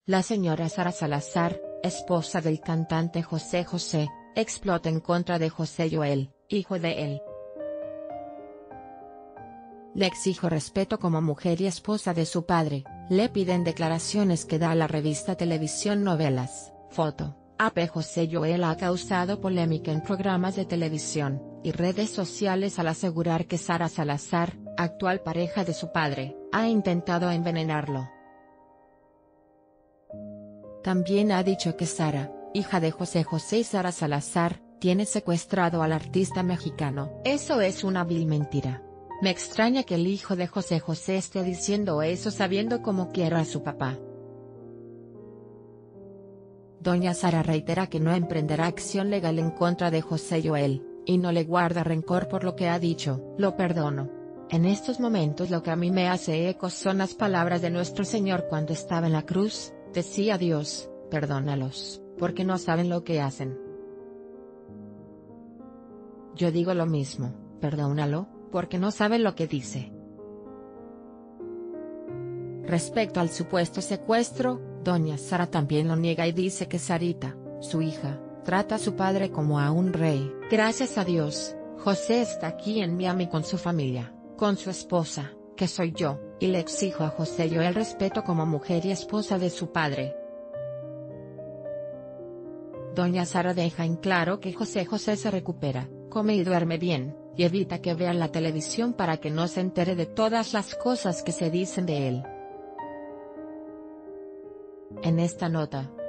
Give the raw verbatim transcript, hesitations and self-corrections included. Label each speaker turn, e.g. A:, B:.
A: La señora Sara Salazar, esposa del cantante José José, explota en contra de José Joel, hijo de él. Le exijo respeto como mujer y esposa de su padre, le piden declaraciones que da a la revista Televisión Novelas. Foto, A P José Joel ha causado polémica en programas de televisión y redes sociales al asegurar que Sara Salazar, actual pareja de su padre, ha intentado envenenarlo. También ha dicho que Sara, hija de José José y Sara Salazar, tiene secuestrado al artista mexicano. Eso es una vil mentira. Me extraña que el hijo de José José esté diciendo eso sabiendo cómo quiero a su papá. Doña Sara reitera que no emprenderá acción legal en contra de José Joel, y no le guarda rencor por lo que ha dicho. Lo perdono. En estos momentos lo que a mí me hace eco son las palabras de nuestro Señor cuando estaba en la cruz, decía Dios, perdónalos, porque no saben lo que hacen. Yo digo lo mismo, perdónalo, porque no sabe lo que dice. Respecto al supuesto secuestro, doña Sara también lo niega y dice que Sarita, su hija, trata a su padre como a un rey. Gracias a Dios, José está aquí en Miami con su familia, con su esposa, que soy yo, y le exijo a José Joel respeto como mujer y esposa de su padre. Doña Sara deja en claro que José José se recupera, come y duerme bien, y evita que vean la televisión para que no se entere de todas las cosas que se dicen de él. En esta nota,